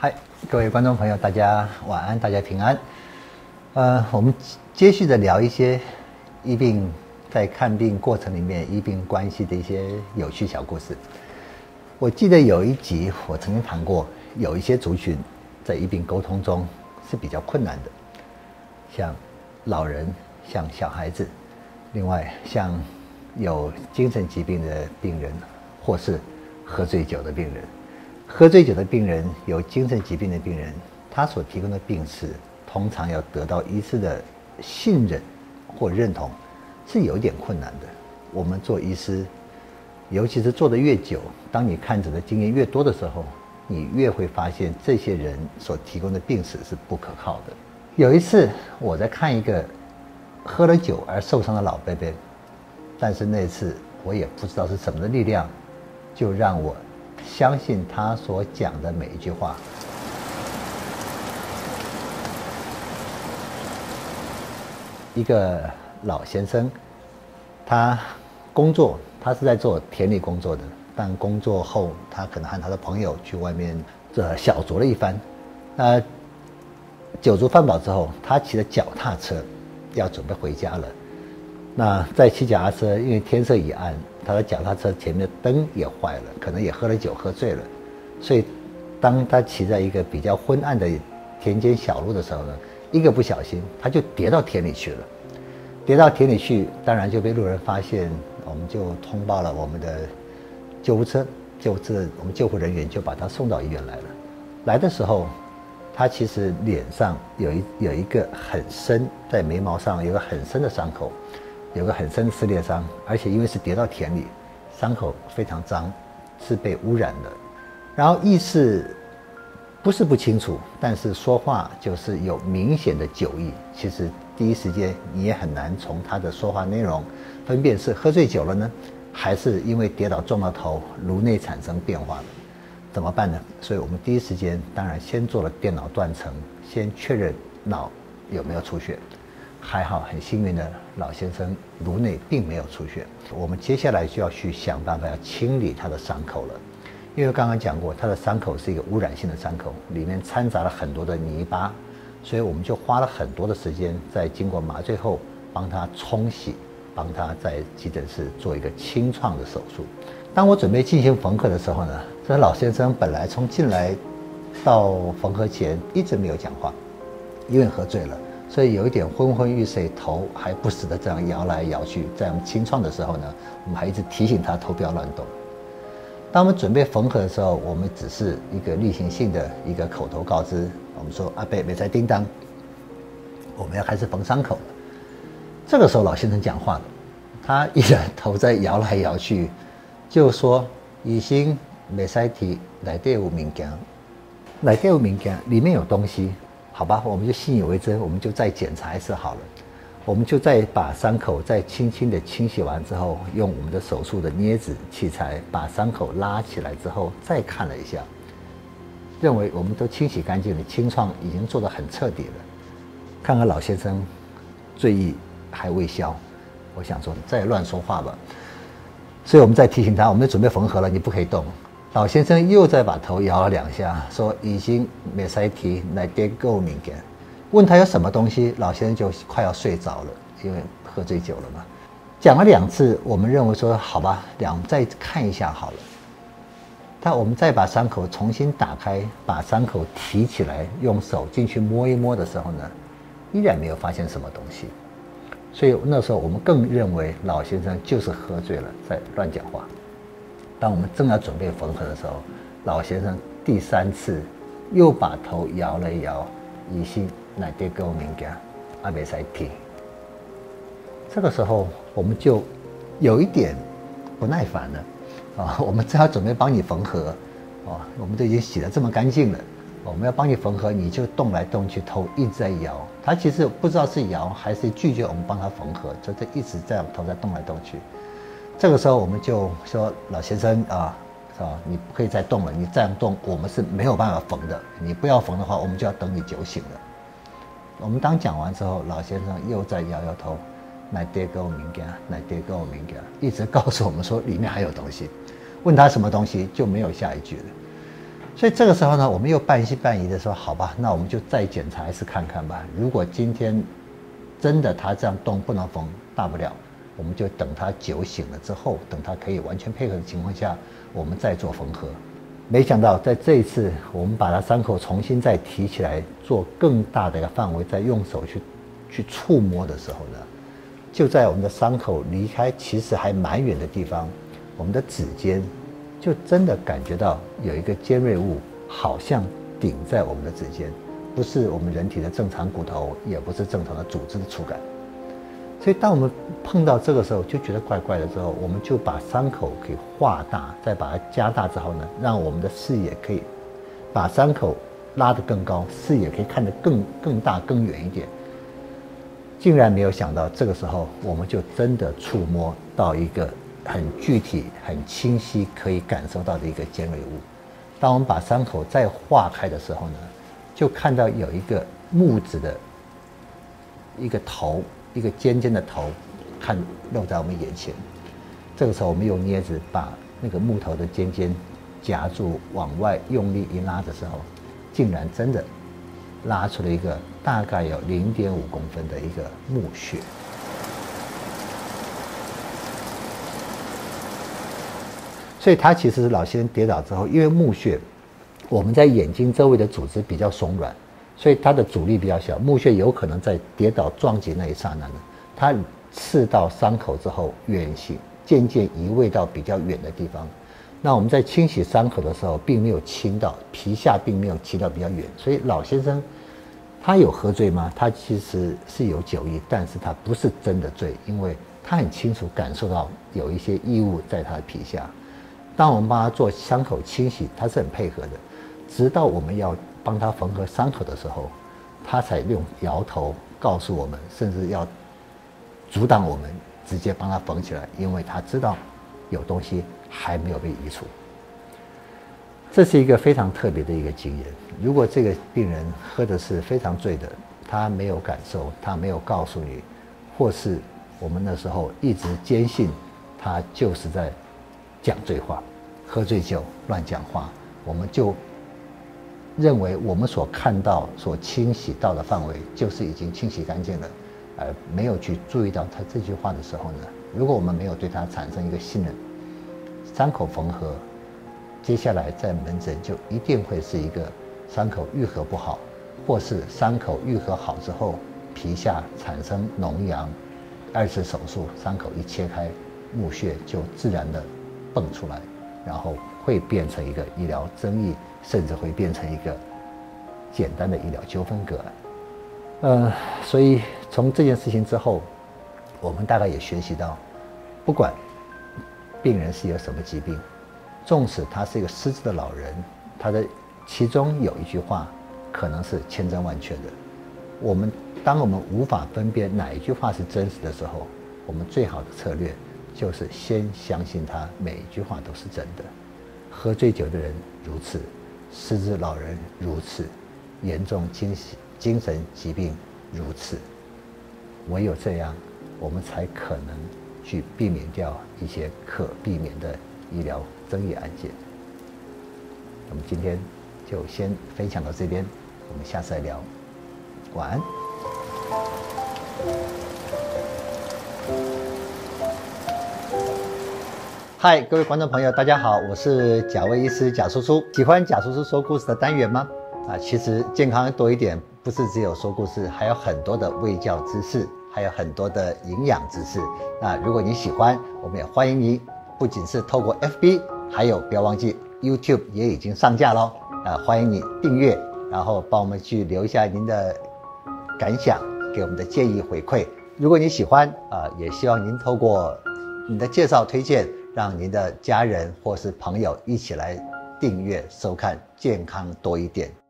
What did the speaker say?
嗨，各位观众朋友，大家晚安，大家平安。我们接续的聊一些医病在看病过程里面医病关系的一些有趣小故事。我记得有一集我曾经谈过，有一些族群在医病沟通中是比较困难的，像老人、像小孩子，另外像有精神疾病的病人，或是喝醉酒的病人。喝醉酒的病人，有精神疾病的病人，他所提供的病史通常要得到医师的信任或认同，是有一点困难的。我们做医师，尤其是做得越久，当你看诊的经验越多的时候，你越会发现这些人所提供的病史是不可靠的。有一次我在看一个喝了酒而受伤的老伯伯，但是那次我也不知道是什么的力量，就让我相信他所讲的每一句话。一个老先生，他工作，他是在做田里工作的，但工作后他可能和他的朋友去外面小酌了一番。酒足饭饱之后，他骑着脚踏车要准备回家了。那在骑脚踏车，因为天色已暗，他的脚踏车前面的灯也坏了，可能也喝了酒喝醉了，所以当他骑在一个比较昏暗的田间小路的时候呢，一个不小心他就跌到田里去了。跌到田里去，当然就被路人发现，我们就通报了我们的救护车，我们救护人员就把他送到医院来了。来的时候，他其实脸上有一个很深，在眉毛上有个很深的伤口，有个很深的撕裂伤，而且因为是跌到田里，伤口非常脏，是被污染的。然后意识不是不清楚，但是说话就是有明显的酒意。其实第一时间你也很难从他的说话内容分辨是喝醉酒了呢，还是因为跌倒撞到头，颅内产生变化了。怎么办呢？所以我们第一时间当然先做了电脑断层，先确认脑有没有出血。还好，很幸运的老先生颅内并没有出血。我们接下来就要去想办法要清理他的伤口了，因为刚刚讲过，他的伤口是一个污染性的伤口，里面掺杂了很多的泥巴，所以我们就花了很多的时间，在经过麻醉后帮他冲洗，帮他在急诊室做一个清创的手术。当我准备进行缝合的时候呢，这老先生本来从进来到缝合前一直没有讲话，因为喝醉了，所以有一点昏昏欲睡，头还不时的这样摇来摇去。在我们清创的时候呢，我们还一直提醒他头不要乱动。当我们准备缝合的时候，我们只是一个例行性的一个口头告知，我们说阿伯没在叮当，我们要开始缝伤口了。这个时候老先生讲话了，他依然头在摇来摇去，就说医生没使提内底有物件，内底有物件里面有东西，好吧，我们就信以为真，我们就再检查一次好了。我们就再把伤口再轻轻的清洗完之后，用我们的手术的镊子器材把伤口拉起来之后，再看了一下，认为我们都清洗干净了，清创已经做得很彻底了。看看老先生醉意还未消，我想说再乱说话吧，所以我们再提醒他，我们准备缝合了，你不可以动。老先生又再把头摇了两下，说已经没使提来跌够物件。问他有什么东西，老先生就快要睡着了，因为喝醉酒了嘛。讲了2次，我们认为说好吧，再看一下好了。但我们再把伤口重新打开，把伤口提起来，用手进去摸一摸的时候呢，依然没有发现什么东西。所以那时候我们更认为老先生就是喝醉了，在乱讲话。当我们正要准备缝合的时候，老先生第3次又把头摇了摇，疑心内底还有物件，还没使提。这个时候我们就有一点不耐烦了啊！我们正要准备帮你缝合，我们都已经洗得这么干净了，我们要帮你缝合，你就动来动去，头一直在摇。他其实不知道是摇还是拒绝我们帮他缝合，就一直这样头在动来动去。这个时候我们就说，老先生啊，你不可以再动了，你这样动我们是没有办法缝的，你不要缝的话，我们就要等你酒醒了。我们当讲完之后，老先生又在摇摇头，内底还有物件，内底还有物件，一直告诉我们说里面还有东西。问他什么东西就没有下一句了。 所以这个时候呢，我们又半信半疑的说，好吧，那我们就再检查一次看看吧。如果今天真的他这样动不能缝，大不了我们就等他酒醒了之后，等他可以完全配合的情况下，我们再做缝合。没想到在这一次，我们把他伤口重新再提起来，做更大的一个范围，再用手去触摸的时候呢，就在我们的伤口离开其实还蛮远的地方，我们的指尖就真的感觉到有一个尖锐物，好像顶在我们的指尖，不是我们人体的正常骨头，也不是正常的组织的触感。所以当我们碰到这个时候就觉得怪怪的之后，我们就把伤口给画大，再把它加大之后呢，让我们的视野可以把伤口拉得更高，视野可以看得更大更远一点。竟然没有想到，这个时候我们就真的触摸到一个很具体、很清晰可以感受到的一个尖锐物。当我们把伤口再化开的时候呢，就看到有一个木质的一个头，一个尖尖的头，露在我们眼前。这个时候，我们用镊子把那个木头的尖尖夹住，往外用力一拉的时候，竟然真的拉出了一个大概有0.5公分的一个木屑。所以它其实是老先生跌倒之后，因为木屑我们在眼睛周围的组织比较松软，所以它的阻力比较小，木屑有可能在跌倒撞击那一刹那呢，它刺到伤口之后远行，渐渐移位到比较远的地方。那我们在清洗伤口的时候，并没有清到皮下，并没有清到比较远，所以老先生他有喝醉吗？他其实是有酒意，但是他不是真的醉，因为他很清楚感受到有一些异物在他的皮下。当我们帮他做伤口清洗，他是很配合的，直到我们要帮他缝合伤口的时候，他才用摇头告诉我们，甚至要阻挡我们直接帮他缝起来，因为他知道有东西还没有被移除。这是一个非常特别的一个经验。如果这个病人喝的是非常醉的，他没有感受，他没有告诉你，或是我们那时候一直坚信他就是在讲醉话，喝醉酒乱讲话，我们就认为我们所看到、所清洗到的范围就是已经清洗干净了，而没有去注意到他这句话的时候呢，如果我们没有对他产生一个信任，伤口缝合，接下来在门诊就一定会是一个伤口愈合不好，或是伤口愈合好之后皮下产生脓疡，2次手术伤口一切开，木屑就自然的蹦出来，然后会变成一个医疗争议，甚至会变成一个简单的医疗纠纷个案。所以从这件事情之后，我们大概也学习到，不管病人是有什么疾病，纵使他是一个失智的老人，他的其中有一句话可能是千真万确的。当我们无法分辨哪一句话是真实的时候，我们最好的策略就是先相信他每一句话都是真的。喝醉酒的人如此，失智老人如此，严重精神疾病如此。唯有这样，我们才可能去避免掉一些可避免的医疗争议案件。我们今天就先分享到这边，我们下次再聊。晚安。嗨，各位观众朋友，大家好，我是贾维医师贾叔叔。喜欢贾叔叔说故事的单元吗？其实健康多一点，不是只有说故事，还有很多的卫教知识，还有很多的营养知识。那如果你喜欢，我们也欢迎你，不仅是透过 FB， 还有不要忘记 YouTube 也已经上架咯。欢迎你订阅，然后帮我们去留下您的感想，给我们的建议回馈。如果你喜欢也希望您透过你的介绍推荐，让您的家人或是朋友一起来订阅收看健康多一点